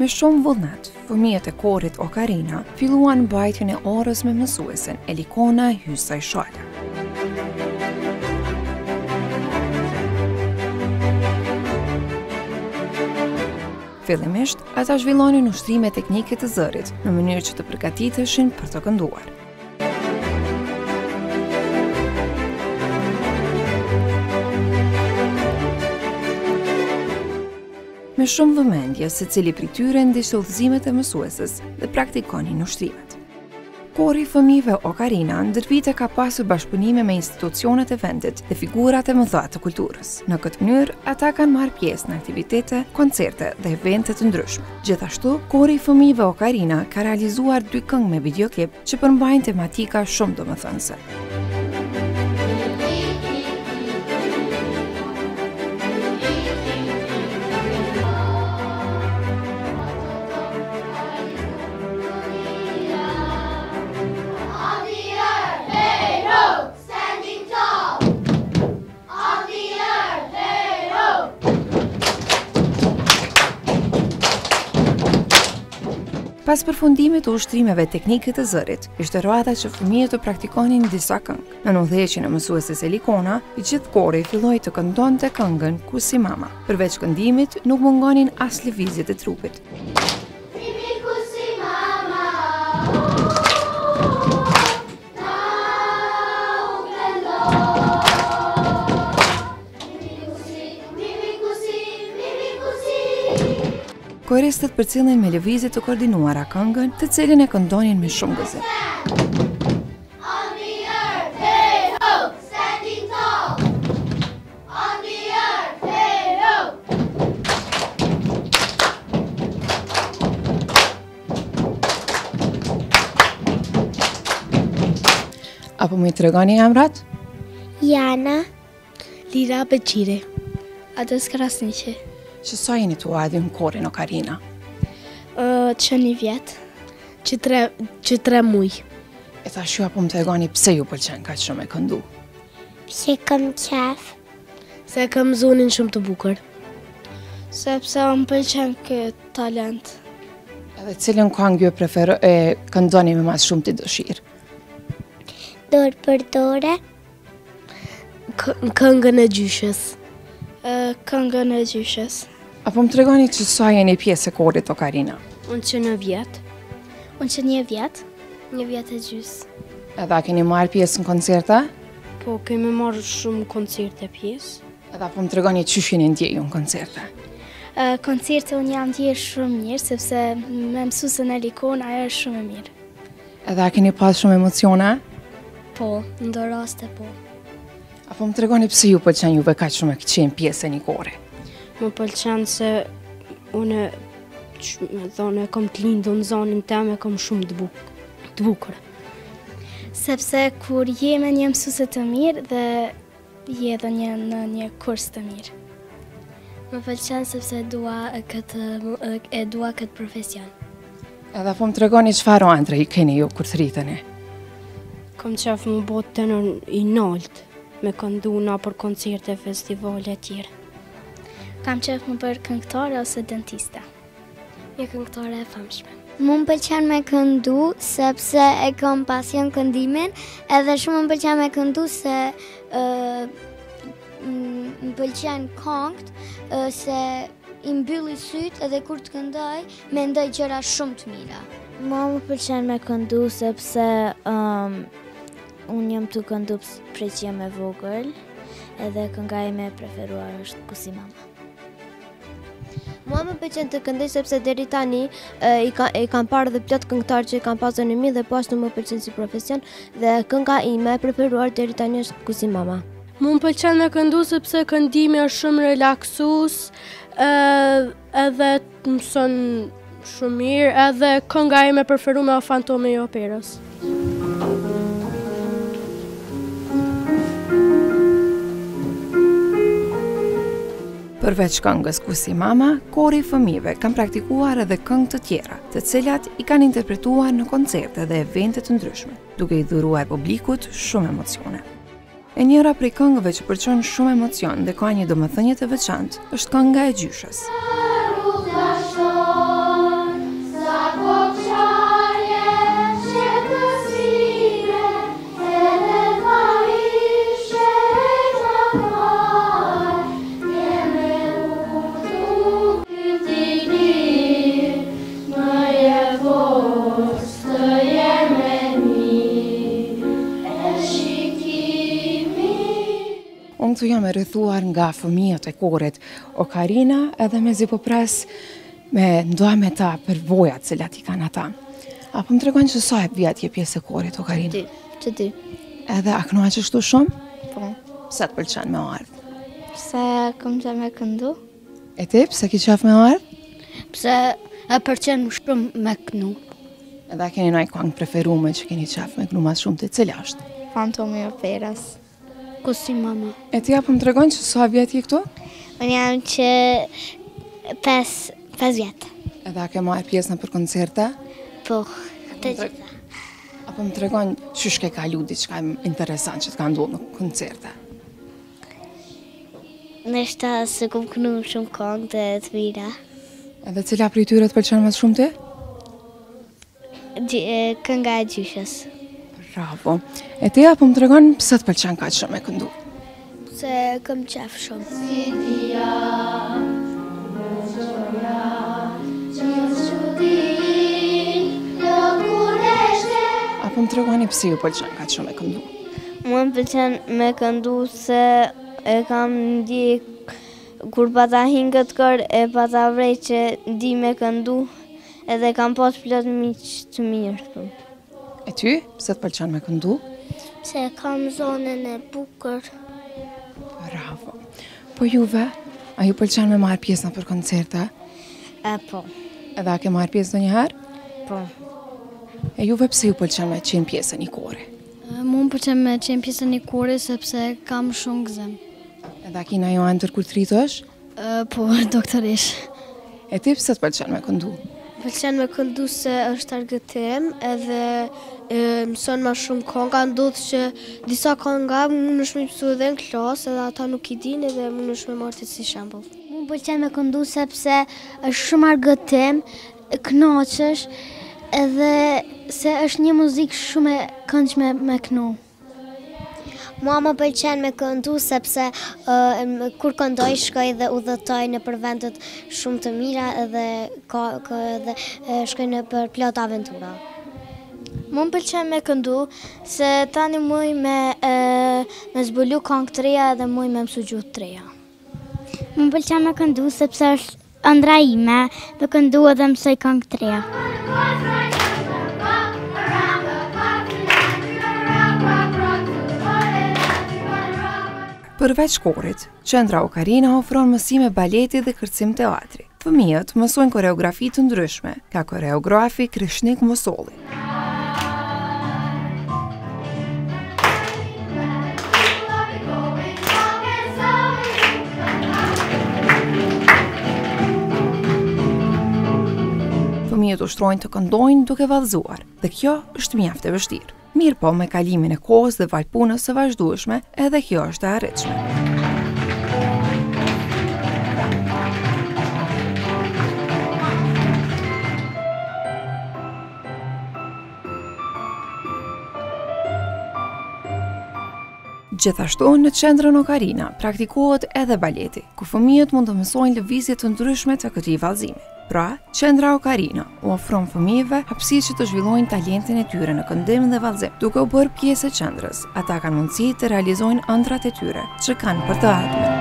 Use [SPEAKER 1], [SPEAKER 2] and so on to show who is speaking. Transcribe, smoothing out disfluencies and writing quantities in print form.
[SPEAKER 1] Me shumë vullnet, fëmijët e korit Ocarina filluan mbajtjen e orës me mësuesen Elikona Hysaj Shala. Fillimisht, ata zhvillonin ushtrime teknike të zërit në mënyrë që të përgatiteshin për të kënduar. Me shumë vëmendje, secili prej tyre ndiqte udhëzimet e mësueses dhe praktikonin ushtrimet. Kori i fëmijëve Ocarina ndër vite ka pasur bashkëpunime me institucionet e vendit dhe figurat e mëdha të kulturës. Në këtë mënyrë, ata kanë marrë pjesë në aktivitete, koncerte dhe evente të ndryshme. Gjithashtu, kori i fëmijëve Ocarina ka realizuar 2 këngë me videoklip që përmbajnë tematika shumë domethënëse. Pas përfundimit të ushtrimeve teknike të zërit, ishte rrada që fëmijët të praktikonin disa këngë. Në udhëheqjen e mësueses Elikona, i gjithë kori filloi të këndonte këngën Kusimama. Përveç këndimit, nuk mungonin as lëvizjet e trupit. Koristët përcjellin me lëvizje të koordinuara këngën, të cilën e këndonin me shumë gëzim. Apo më tregoni emrat?
[SPEAKER 2] Jana,
[SPEAKER 3] Lira Beqiri, Ades Krasniqi,
[SPEAKER 1] Që sa jeni tu ardhi në korin Ocarina?
[SPEAKER 3] që 1 vjet, që 3 muj.
[SPEAKER 1] E thash ju apo më tregoni pse ju pëlqen kaq shumë e këndu?
[SPEAKER 2] pse kam qef,
[SPEAKER 3] Se kam zonin shumë të bukur.
[SPEAKER 4] Sepse më pëlqen këtë talent.
[SPEAKER 1] Edhe cilën këngë ju e këndoni me mas shumë të dëshirë?
[SPEAKER 2] dorë për dore,
[SPEAKER 3] Këngën e gjyshes.
[SPEAKER 4] Këngën e gjyshes.
[SPEAKER 1] Apo më tregoni që sa jeni pjesë e korit Ocarina?
[SPEAKER 3] Unë që 1 vjet.
[SPEAKER 4] Unë që 1 vjet, 1 vjet e gjys.
[SPEAKER 1] Edhe a keni marrë pjesë në koncerte?
[SPEAKER 3] Po, kemi marrë shumë koncerte pjesë.
[SPEAKER 1] Edhe apo më tregoni ç'ysh jeni ndjeju në koncerte?
[SPEAKER 4] Koncerte unë jam ndjer shumë mirë, sepse me mësuesen Elikona ajo është shumë e mirë.
[SPEAKER 1] Edhe a keni pas shumë emocione?
[SPEAKER 4] Po, ndo raste po.
[SPEAKER 1] Apo më tregoni pse ju pëlqen juve kaq shumë e qenë pjesë e një kori?
[SPEAKER 3] Më pëlqen se unë me thonë, kom të lindur në zonin teme, kom shumë të bukur.
[SPEAKER 4] Sepse kur je me një mësuese të mirë dhe je edhe në një kurs të mirë. Më pëlqen sepse dua këtë profesion.
[SPEAKER 1] Edhe apo më tregoni çfarë antre i keni ju kur thriteni?
[SPEAKER 3] Kom qef më botë tenor i nalt, me këndu na për koncerte, festivale e tjera.
[SPEAKER 4] Kam qef më për këngëtare ose dentiste. Një këngëtare e famshme.
[SPEAKER 2] Mu më pëlqen me këndu, sepse e kam pasion këndimin, edhe shumë më pëlqen me këndu se më pëlqen këngët, se i mbylli sytë edhe kur të këndoj, mendoj gjëra shumë të mira.
[SPEAKER 5] Mua më pëlqen me këndu sepse unë jam të këndu prej që jam e vogël, edhe kënga ime e preferuar është Kusimama.
[SPEAKER 6] Mua më pëlqen të këndoj sepse deri tani i kam parë dhe plot këngëtar që kam pasur në mi dhe po ashtu më pëlqen si profesion dhe kënga ime e preferuar deri tani është Kusimama.
[SPEAKER 3] Mu më pëlqen me këndu sepse këndimi është shumë relaksus, edhe të mëson shumë mirë, edhe kënga ime e preferuar është Fantome e Operës.
[SPEAKER 1] Përveç këngës Kusimama, kori i fëmijëve kanë praktikuar edhe këngë të tjera, të cilat i kanë interpretuar në koncerte dhe evente të ndryshme, duke i dhuruar publikut shumë emocione. E njëra prej këngëve që përçon shumë emocion dhe ka një domethënie të veçantë është kënga e gjyshes. Unë këtu jam e rrethuar nga fëmijët e korit Okarina edhe mezi po pres me ndoa me ta për vojat cilat i kanë ata. Apo më tregon që sa e vjet je pjesë e korit Okarina?
[SPEAKER 2] Që 2.
[SPEAKER 1] Edhe a kënaqesh këtu shumë?
[SPEAKER 2] Po.
[SPEAKER 1] Pse të pëlqen me ardh?
[SPEAKER 2] Pse kam që me këndu?
[SPEAKER 1] E ti pse ke qef me ardh?
[SPEAKER 2] Pse e përqen shumë me kënu.
[SPEAKER 1] Edhe a keni ndonjë këngë preferuar që keni qef me kënu më shumë të cila është?
[SPEAKER 2] Fantomi Operas. Kusi mama.
[SPEAKER 1] E ti apo më tregon që sa vjet je këtu?
[SPEAKER 2] Unë jam që 5 vjetë.
[SPEAKER 1] Edhe a ke marrë pjesë në për koncerte?
[SPEAKER 2] Po, të gjitha.
[SPEAKER 1] Apo më tregon çysh ke kalu diçka interesant që të ka ndodhur në koncerte?
[SPEAKER 2] Nështë se kom kënu shumë këngë të mira.
[SPEAKER 1] Edhe cila prej tyre të pëlqen më shumë ti?
[SPEAKER 2] Kënga e gjyshës.
[SPEAKER 1] Bravo. E ti apo më tregon pse të pëlqen kaq shumë me këndu?
[SPEAKER 2] Se kam qef shumë.
[SPEAKER 1] Apo më tregoni pse ju pëlqen kaq shumë me këndu?
[SPEAKER 2] Mua më pëlqen me këndu se e kam ndjek kur pata hingët kër e pata vrej që ndi me këndu edhe kam pas plot miq të mirë.
[SPEAKER 1] E ty, pse të pëlqen me këndu?
[SPEAKER 2] Se kam zonën e bukur.
[SPEAKER 1] Bravo. Po juve, a ju pëlqen me marrë pjesë në për koncerte?
[SPEAKER 2] Po.
[SPEAKER 1] Edhe a ke marrë pjesë ndonjëherë?
[SPEAKER 2] Po.
[SPEAKER 1] E juve pse ju pëlqen me qenë pjesë një kore?
[SPEAKER 4] Mu më pëlqen me qenë pjesë një kore sepse kam shumë gëzim.
[SPEAKER 1] Edhe a kina jo antër kur të rritësh?
[SPEAKER 4] Po, doktorish.
[SPEAKER 1] E ti pse të pëlqen me këndu?
[SPEAKER 7] Pëlqen me këndu se është argëtim edhe mëson ma shumë kënga, ndodhë që disa kënga mund është me mësu edhe në klasë edhe ata nuk i din edhe mund është me marrë si shembull.
[SPEAKER 2] Mu pëlqen me këndu sepse është shumë argëtim, kënaqesh edhe se është një muzikë shumë e këndshme me kënu. Mua më pëlqen me këndu sepse kur këndoj shkoj dhe udhëtoj në për vendet shumë të mira edhe shkoj në për plot aventura. Mu më pëlqen me këndu se tani muj me zbulu këngë të reja edhe muj me mësu gjuhë të reja. Mu më pëlqen me këndu sepse është ëndra ime dhe këndu edhe mësoj këngë të reja.
[SPEAKER 1] Përveç korit, Qendra Okarina ofron mësime baleti dhe kërcim teatri. Fëmijët mësojnë koreografi të ndryshme, ka koreografi Krishnik Mosolli. Fëmijët ushtrojnë të këndojnë duke vallëzuar, dhe kjo është mjaft e vështirë. Mirë po me kalimin e kohës dhe vallëpunës së vazhdueshme, edhe kjo është e arritshme. Gjithashtu, në Qendrën Okarina praktikohet edhe baleti, ku fëmijët mund të mësojnë lëvizje të ndryshme të këtij vallëzimi. Pra, Qendra Okarina u ofron fëmijëve hapësirë që të zhvillojnë talentin e tyre në këndim dhe vallëzim. Duke u bërë pjesë e qendrës, ata kanë mundësi të realizojnë ëndrat e tyre që kanë për të ardhmen.